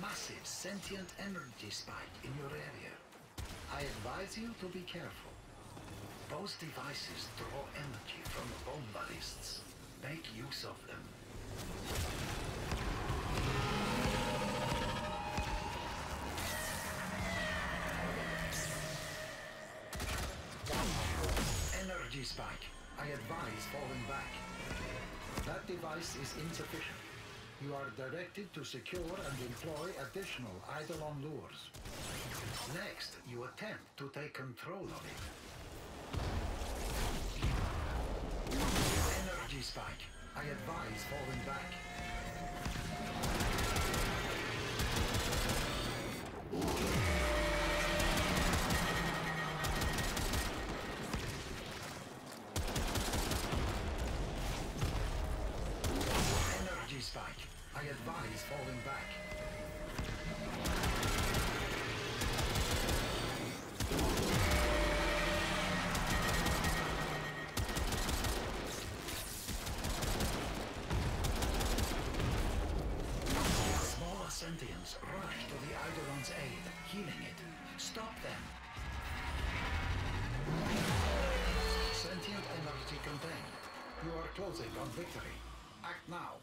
massive sentient energy spike in your area. I advise you to be careful. Those devices draw energy from bone ballists. Make use of them. Energy spike. I advise falling back. That device is insufficient. You are directed to secure and employ additional Eidolon lures. Next, you attempt to take control of it. Energy spike. I advise falling back. Energy spike. I advise falling back. Sentients rush to the Eidolon's aid, healing it. Stop them. Sentient energy contained. You are closing on victory. Act now.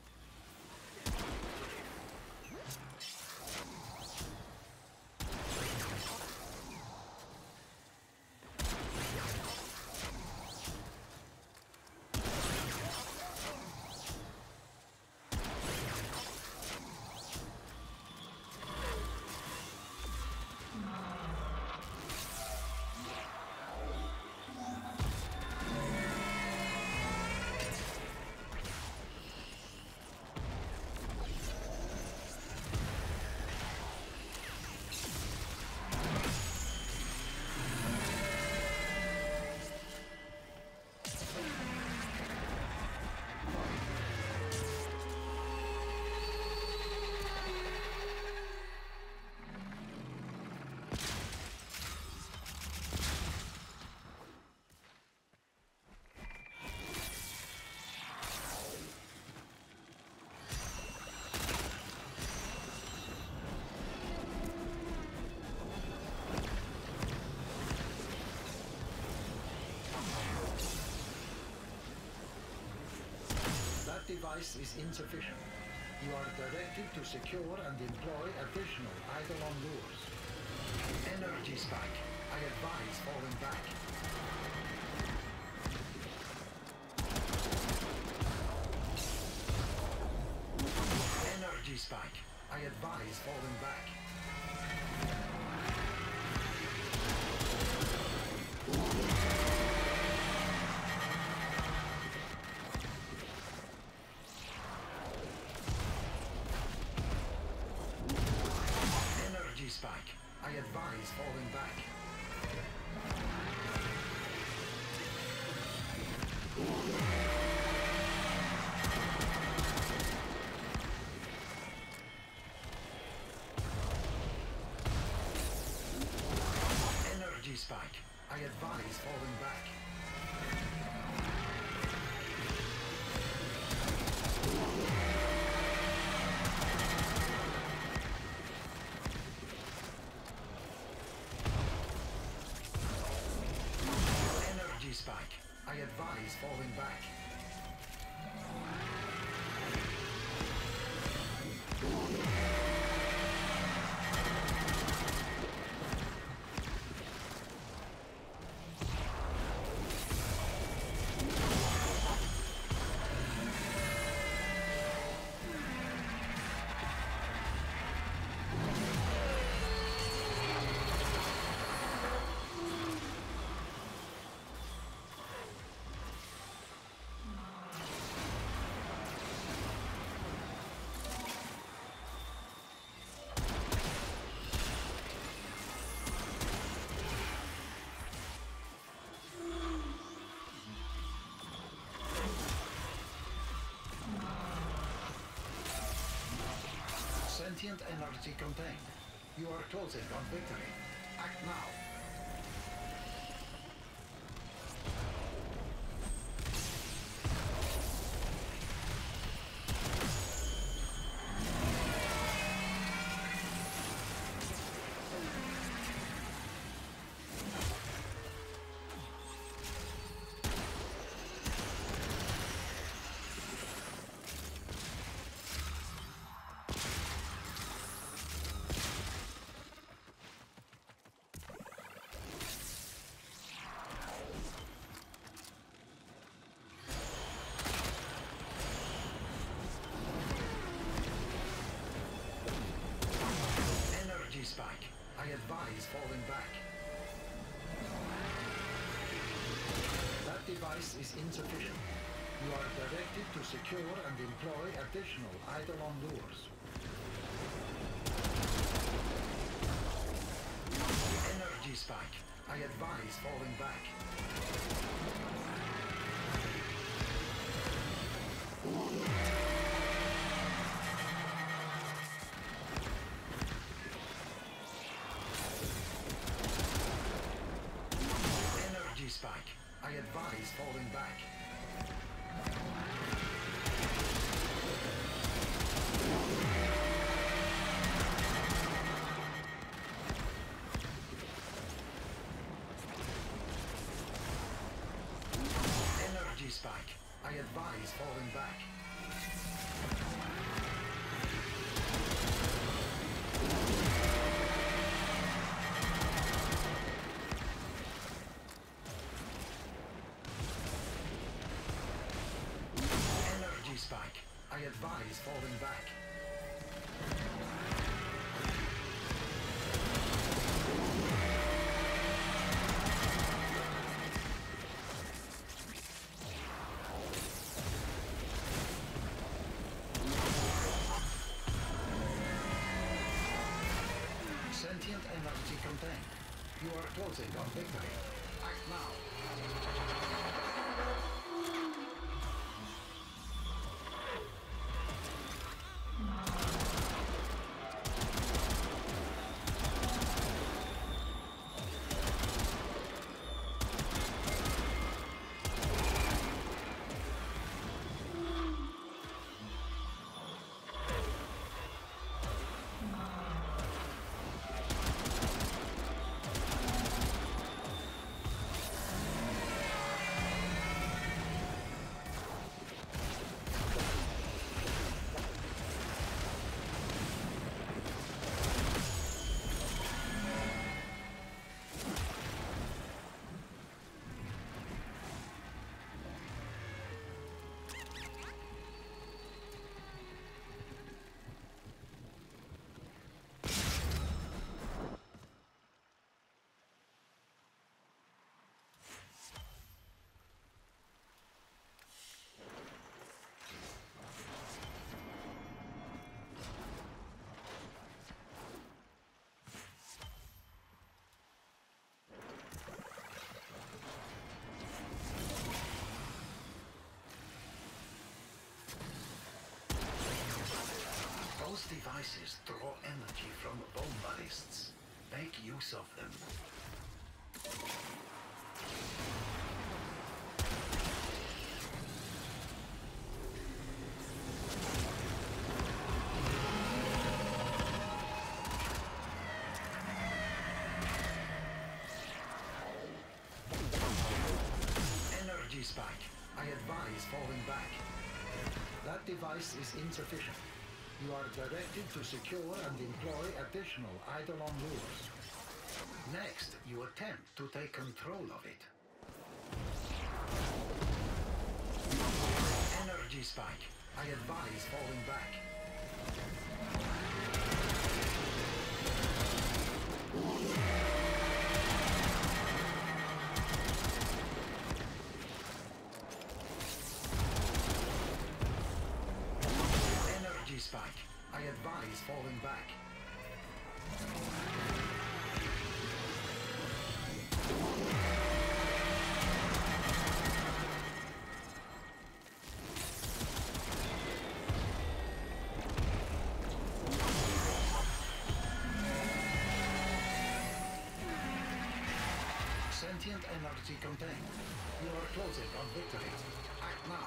That device is insufficient. You are directed to secure and employ additional Eidolon lures. Energy spike. I advise falling back. Energy spike. I advise falling back. Spike. I advise falling back. Energy spike. I advise falling back. Spike. I advise falling back. Sentient energy contained. You are closing on victory. Act now. spike. I advise falling back. That device is insufficient. You are directed to secure and employ additional Eidolon lures. Energy spike. I advise falling back. Energy spike. I advise falling back. Energy spike. I advise falling back. Energy spike. I advise falling back. Sentient energy contained. You are closing on victory. Act now. Those devices draw energy from bone ballists. Make use of them. Energy spike. I advise falling back. That device is insufficient. You are directed to secure and employ additional Eidolon lures. Next, you attempt to take control of it. Energy spike. I advise falling back. Energy spike. I advise falling back. Sentient energy contained. You are closing on victory. Act now.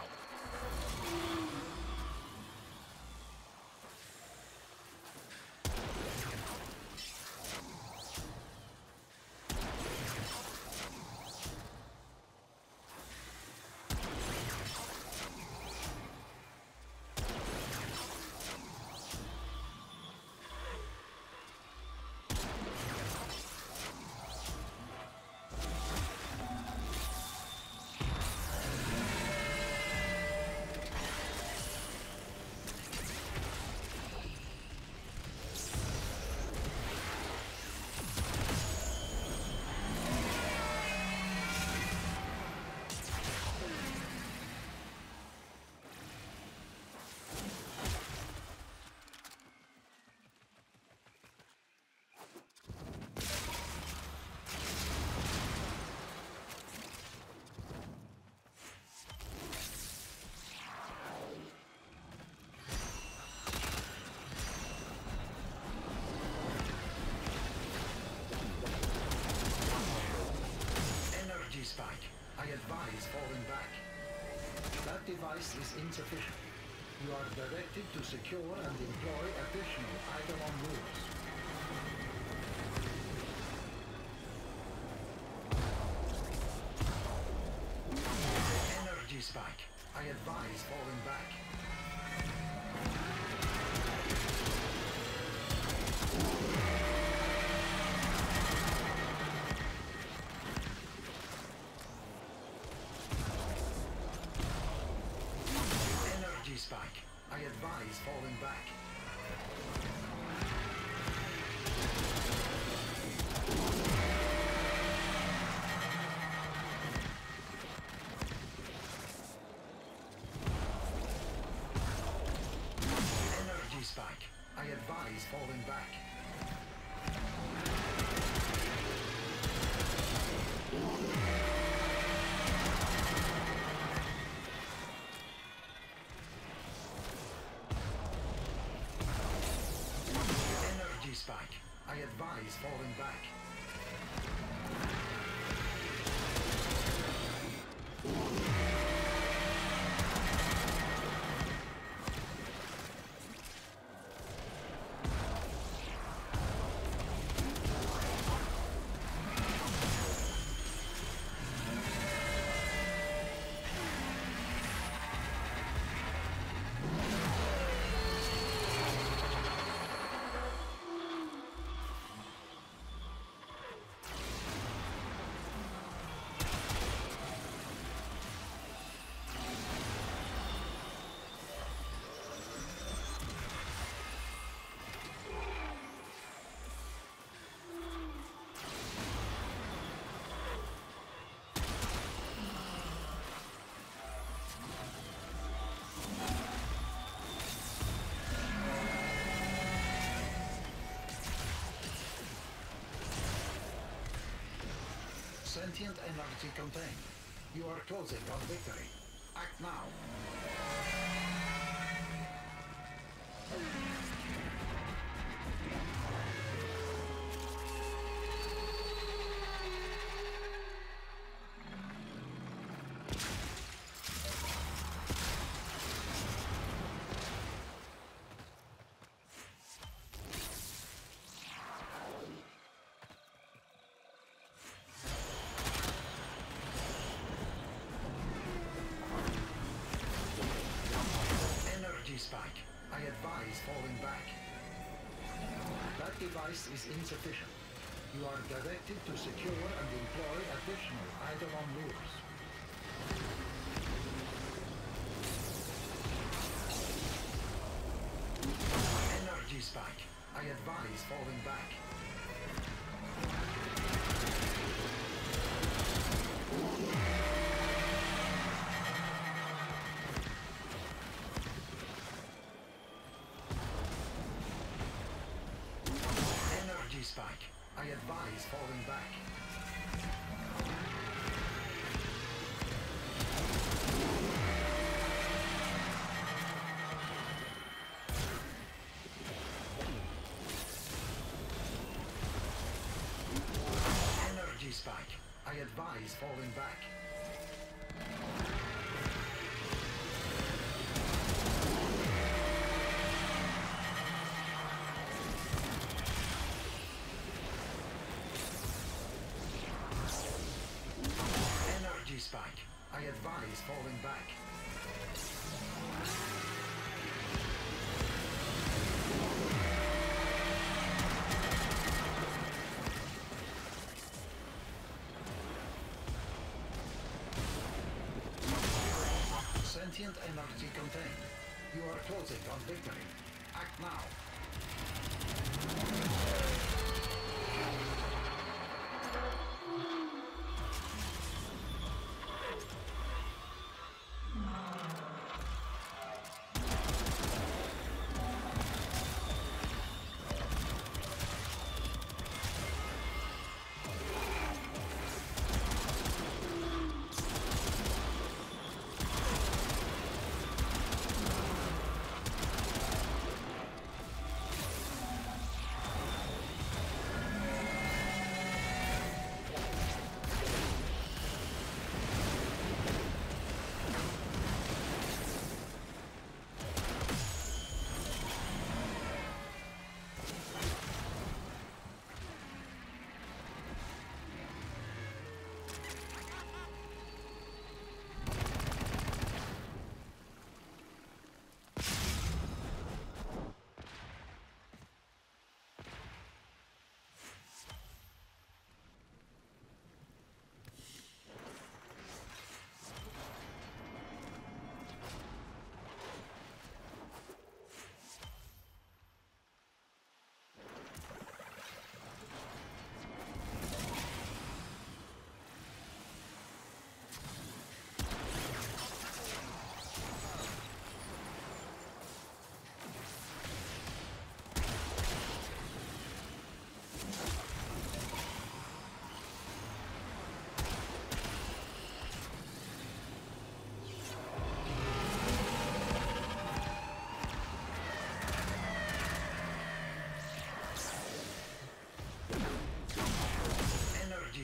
advise falling back. That device is insufficient. You are directed to secure and employ additional Eidolon lures. Energy spike. I advise falling back. Energy spike. I advise falling back. Energy spike. I advise falling back. Energy spike. I advise falling back. Sentient energy contained. You are closing on victory. Act now. Spike. I advise falling back. That device is insufficient. You are directed to secure and employ additional Eidolon lures. Energy spike. I advise falling back. Spike. I advise falling back. Energy spike. I advise falling back. Spike. I advise falling back. Sentient energy contained. You are closing on victory. Act now.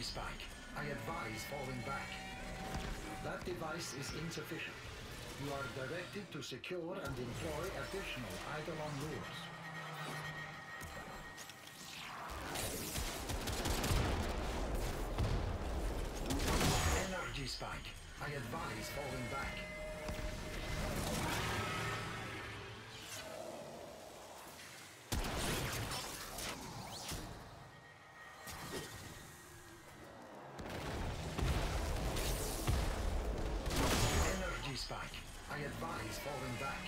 spike. I advise falling back. That device is insufficient. You are directed to secure and employ additional Eidolon lures. Energy spike. I advise falling back. Energy spike. I advise falling back.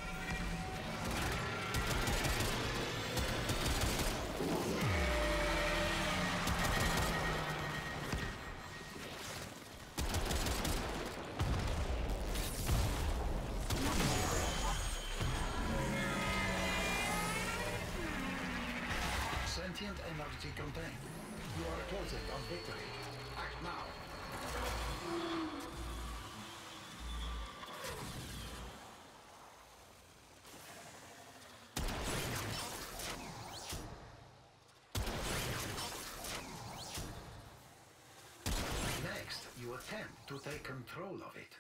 Sentient energy contained. You are closing on victory. Act now. Next, you attempt to take control of it.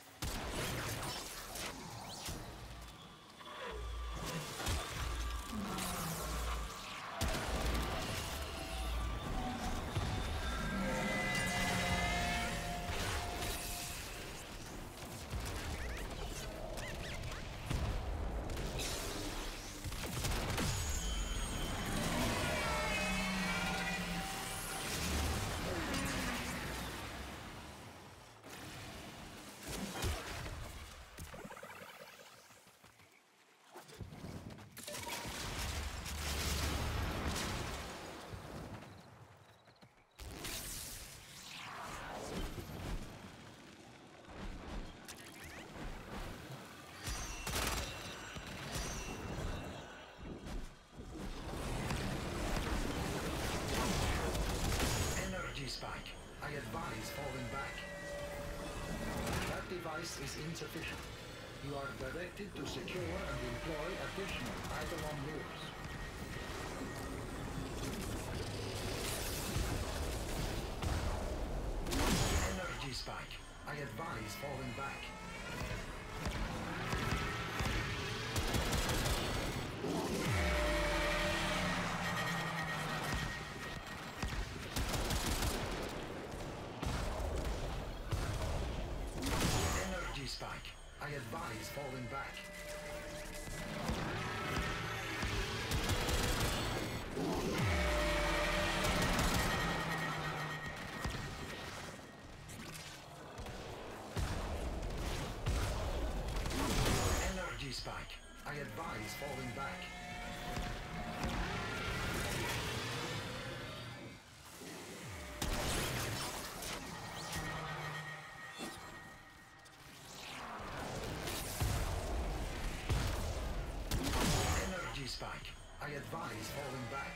Spike. I advise falling back. That device is insufficient. You are directed to secure and employ additional Eidolon lures. Energy spike. I advise falling back. Spike. I advise falling back. Energy spike. I advise falling back. Spike. I advise falling back.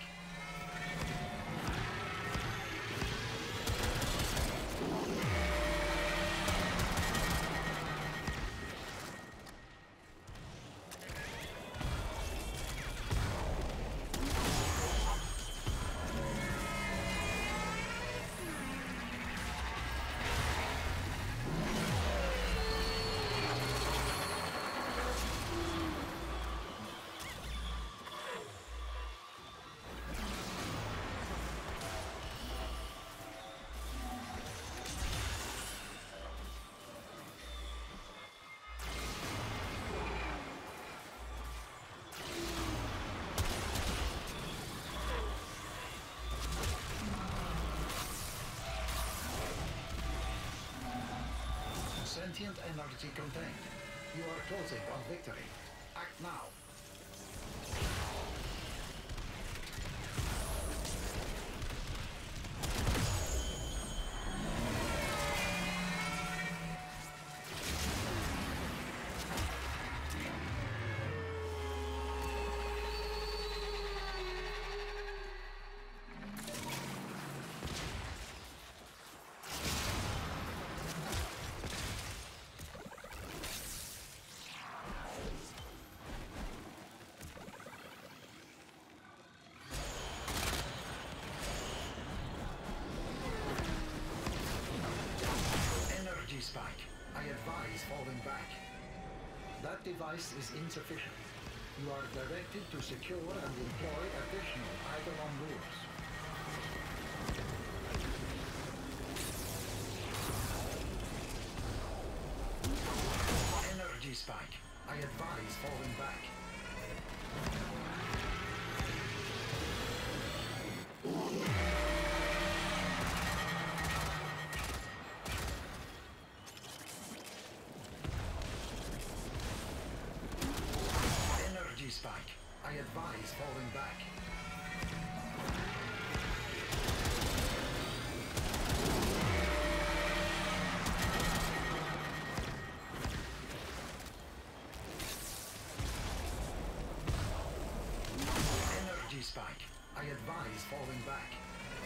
Sentient energy contained. You are closing on victory. Act now. falling back. That device is insufficient. You are directed to secure and employ additional Eidolon lures. Energy spike. I advise falling back. Energy spike. I advise falling back. Energy spike. I advise falling back.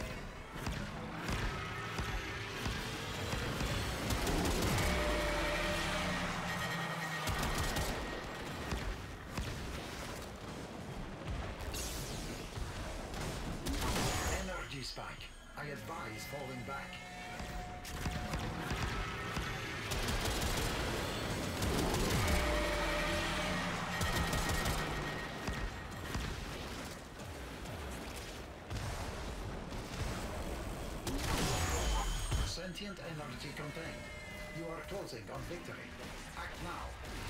Energy spike. I advise falling back. Sentient energy contained. You are closing on victory. Act now.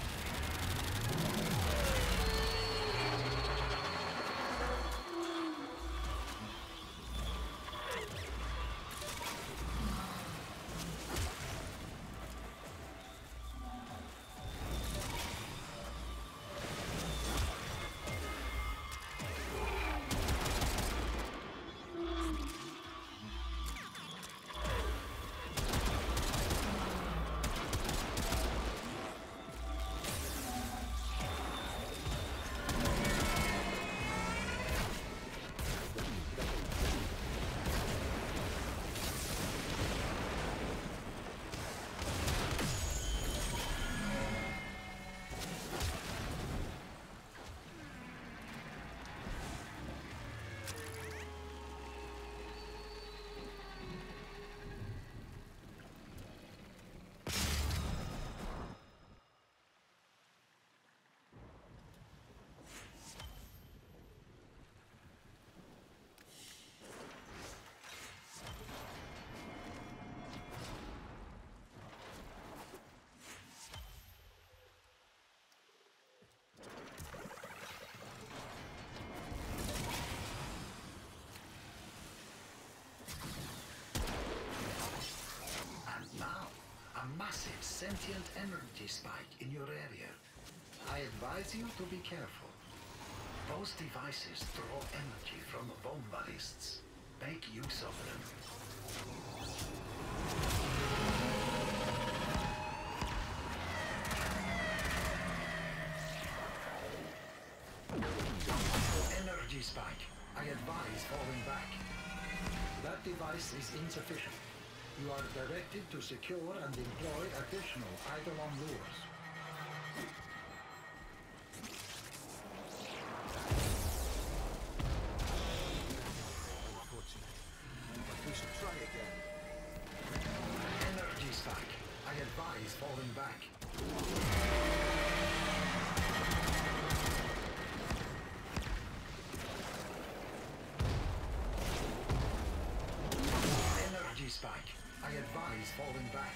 Massive sentient energy spike in your area. I advise you to be careful. Those devices draw energy from bone ballists. Make use of them. Energy spike. I advise falling back. That device is insufficient. You are directed to secure and employ additional Eidolon lures. Unfortunate. But we should try again. Energy spike. I advise falling back. Energy spike. I advise falling back.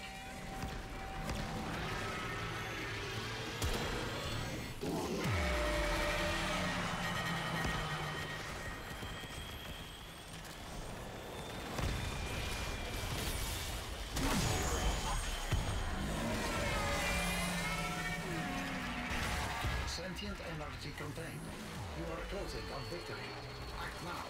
Sentient energy contained. You are closing on victory. Act now.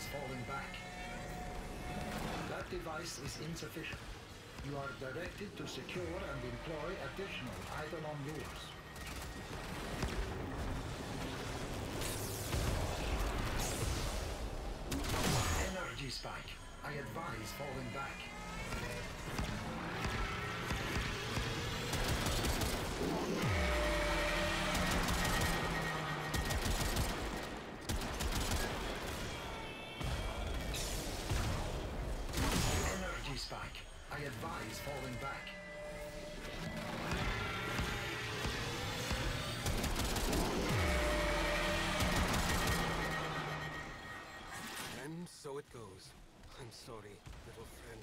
falling back. That device is insufficient. You are directed to secure and employ additional Eidolon lures. Energy spike. I advise falling back. Energy spike. I advise falling back. And so it goes. I'm sorry, little friend.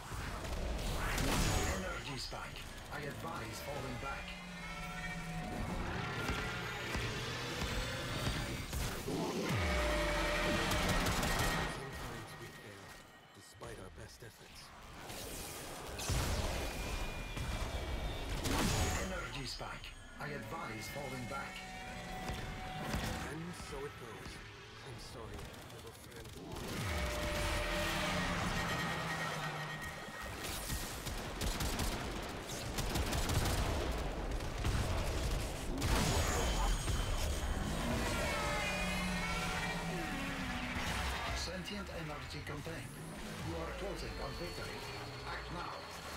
Energy spike. I advise falling back. Sometimes we fail, despite our best efforts. Energy spike. I advise falling back. And so it goes. I'm sorry, little friend. Sentient energy contained. You are closing on victory. Act now.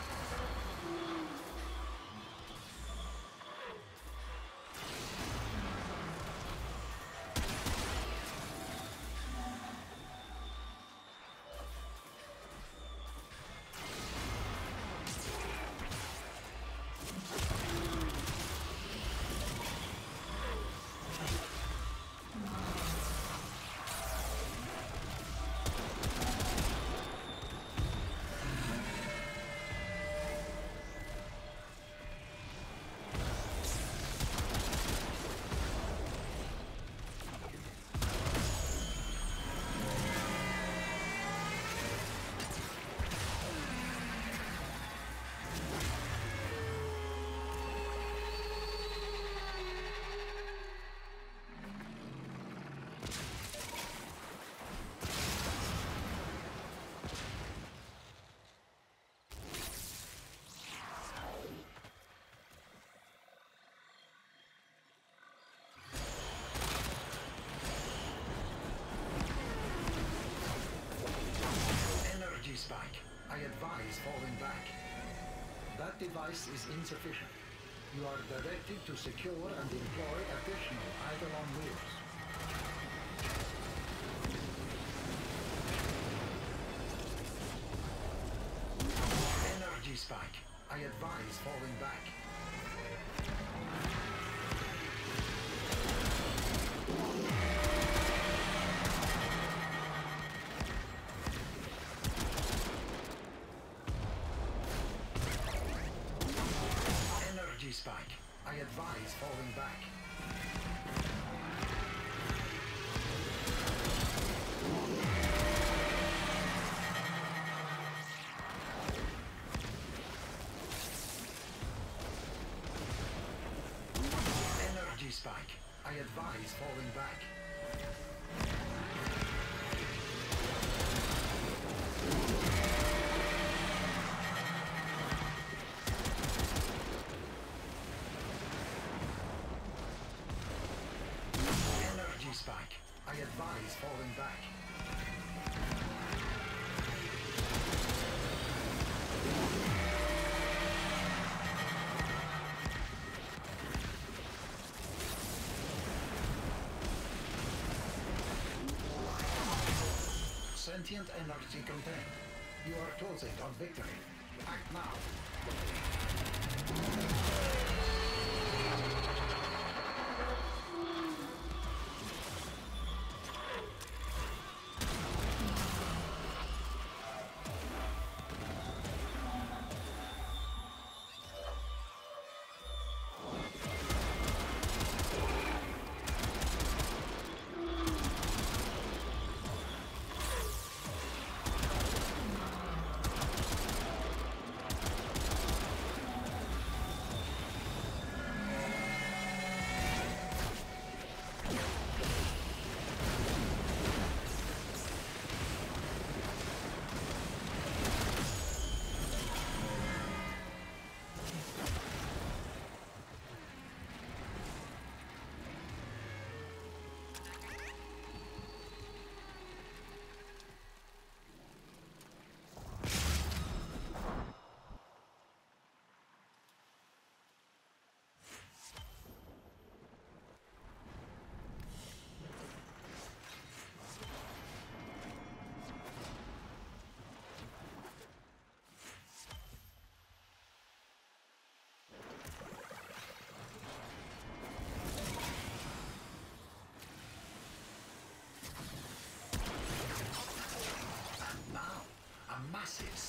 Spike. I advise falling back. That device is insufficient. You are directed to secure and employ additional Eidolon lures. Energy spike. I advise falling back. Spike. I advise falling back. Energy spike. I advise falling back. Spike. I advise falling back. Sentient energy contained. You are closing on victory. Act now.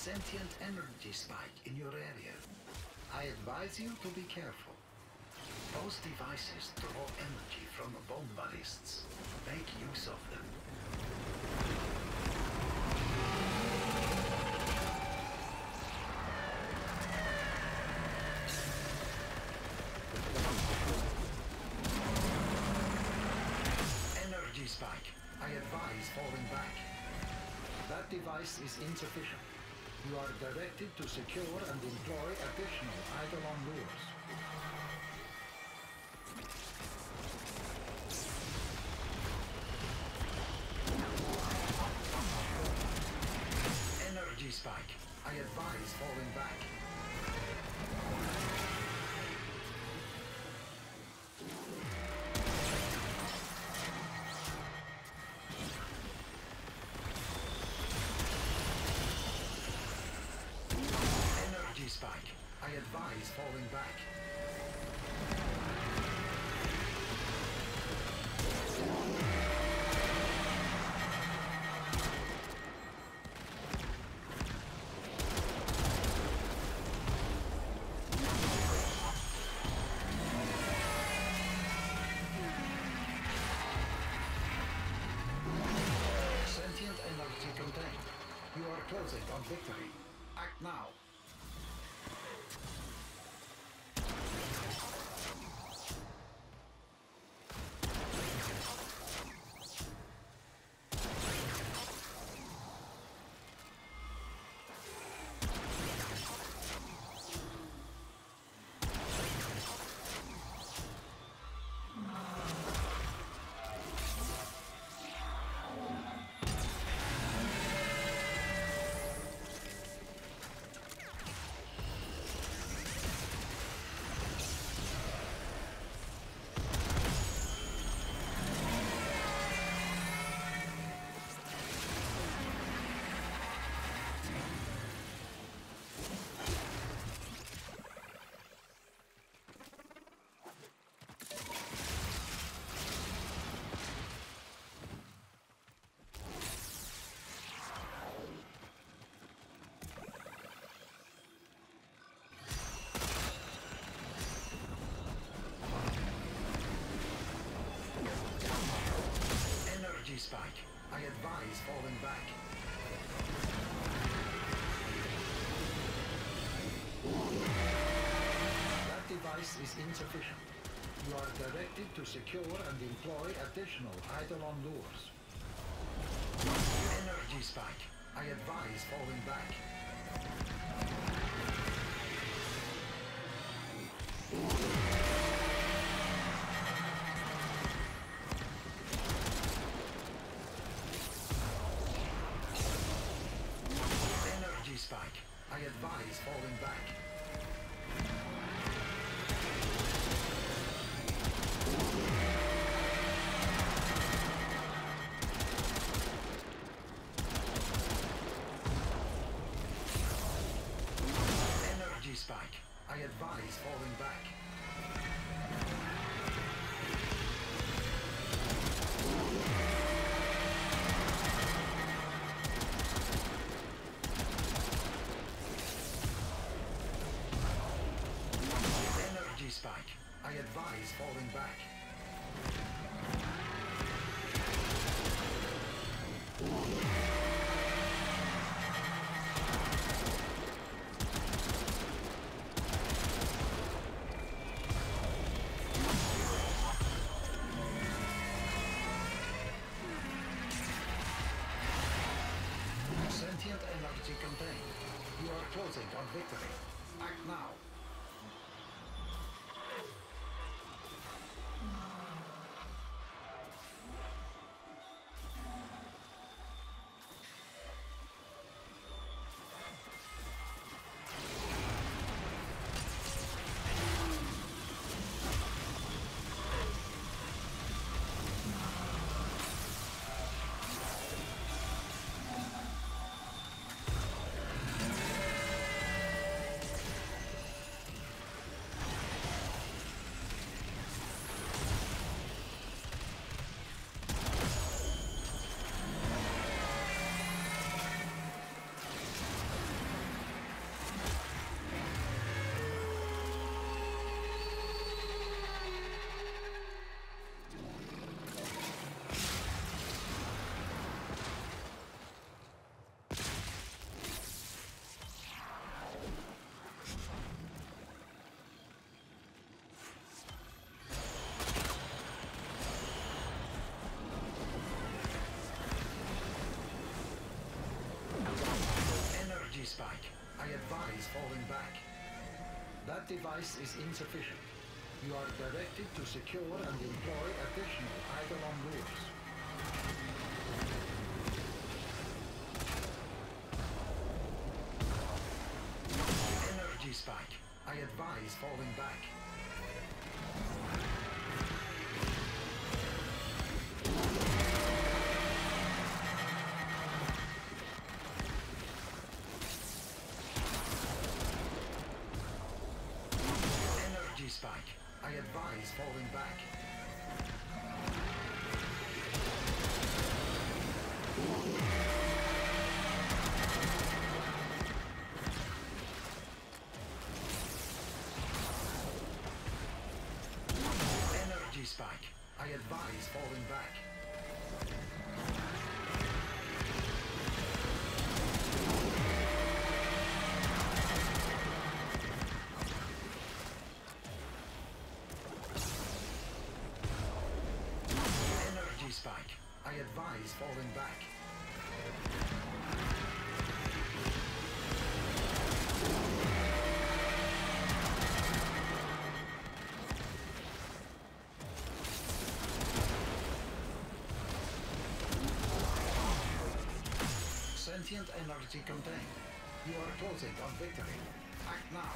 sentient energy spike in your area. I advise you to be careful. Those devices draw energy from bone ballists. Make use of them. Energy spike. I advise falling back. That device is insufficient. You are directed to secure and employ additional Eidolon lures. Energy spike. I advise falling back. Energy spike. I advise falling back. Sentient energy contained. You are closing on victory. Act now. Energy spike. I advise falling back. That device is insufficient. You are directed to secure and employ additional Eidolon lures. Energy spike. I advise falling back. Energy spike. I advise falling back. Energy spike. I advise falling back. Energy spike. I advise falling back. Sentient energy contained. You are closing on victory. Act now. falling back. That device is insufficient. You are directed to secure and employ additional Eidolon lures. Energy spike. I advise falling back. Energy spike. I advise falling back. Energy spike. I advise falling back. Energy spike. I advise falling back. Sentient energy contained. You are closing on victory. Act now.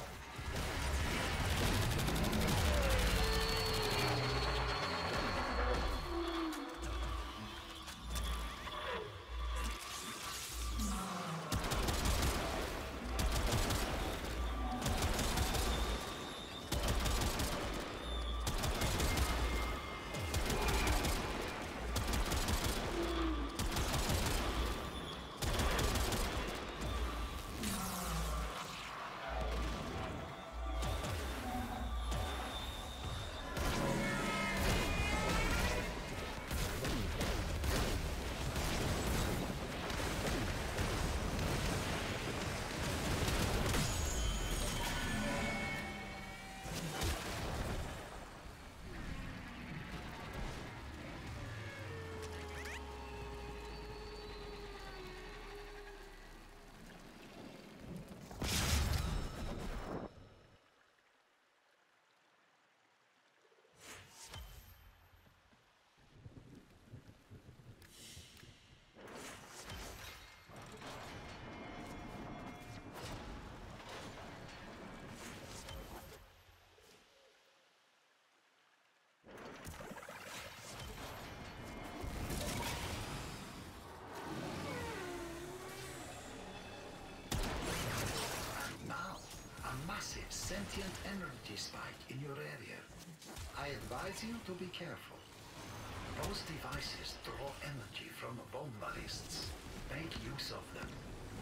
Sentient energy spike in your area. I advise you to be careful. Those devices draw energy from bone ballists. Make use of them.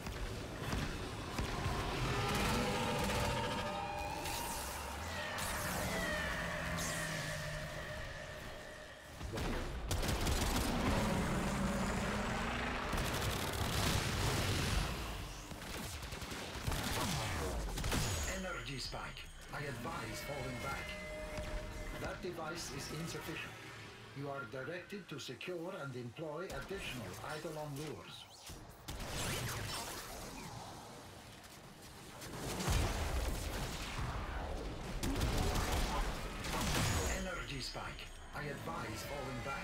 Spike. I advise falling back. That device is insufficient. You are directed to secure and employ additional Eidolon lures. Energy spike. I advise falling back.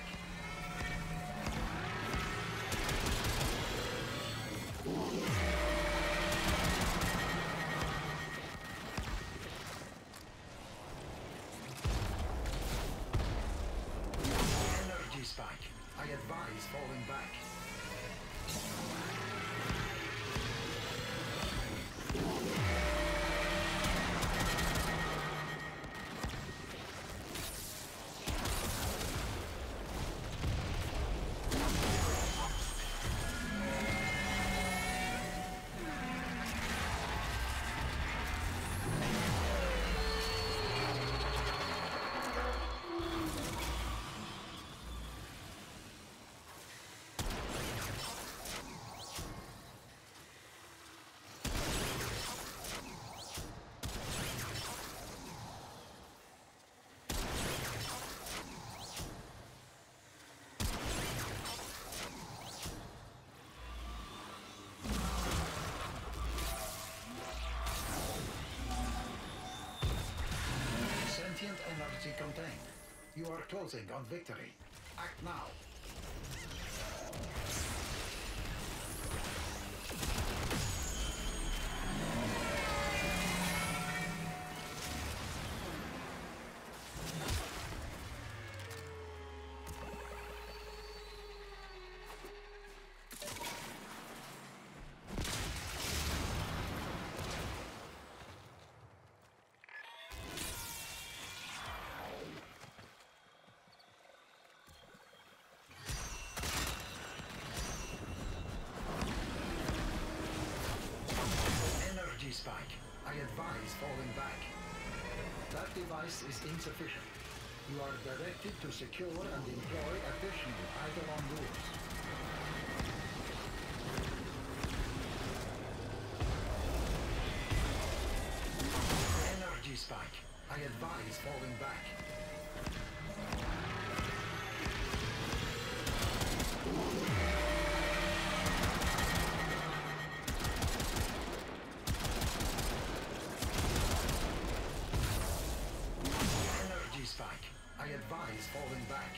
Spike. I advise falling back. contained. You are closing on victory. Act now. Spike. I advise falling back. That device is insufficient. You are directed to secure and employ additional Eidolon lures. Energy spike. I advise falling back. Spike. I advise falling back.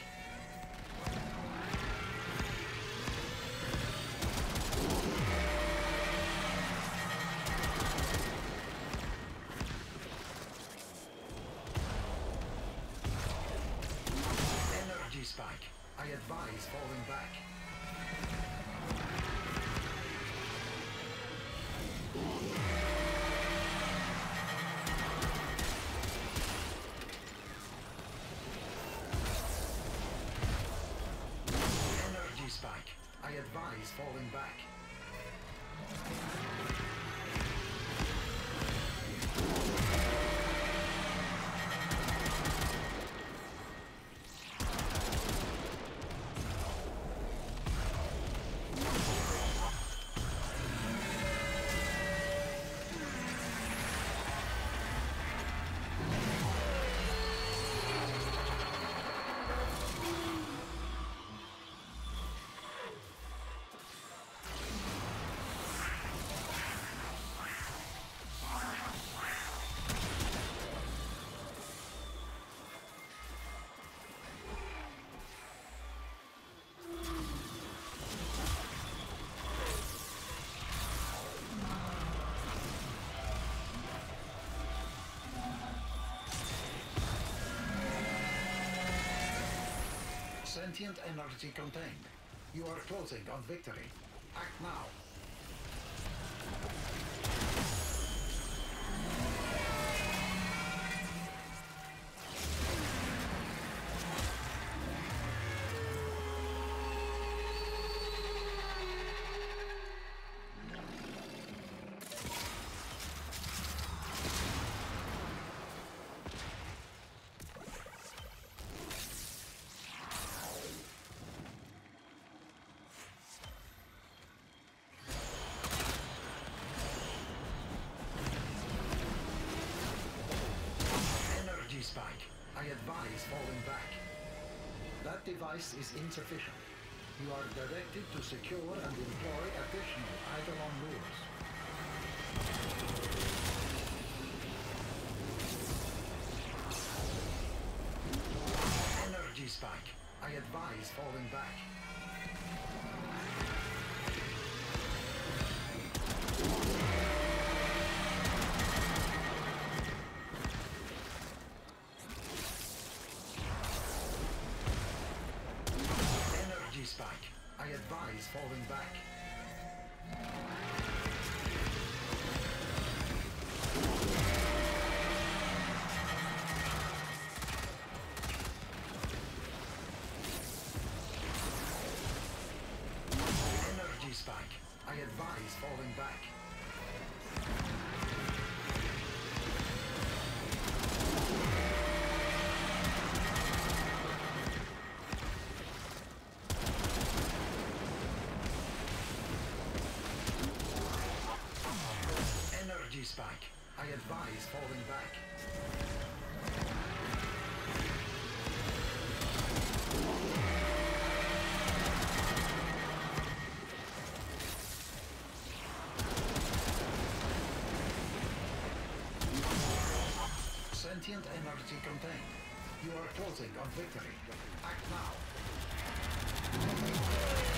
Energy spike. I advise falling back. Spike. I advise falling back. Sentient energy contained. You are closing on victory. Act now. Spike. I advise falling back. That device is insufficient. You are directed to secure and employ additional Eidolon lures. Energy spike. I advise falling back. Spike. I advise falling back. Energy spike. I advise falling back. Spike. I advise falling back. Sentient energy contained. You are closing on victory. Act now.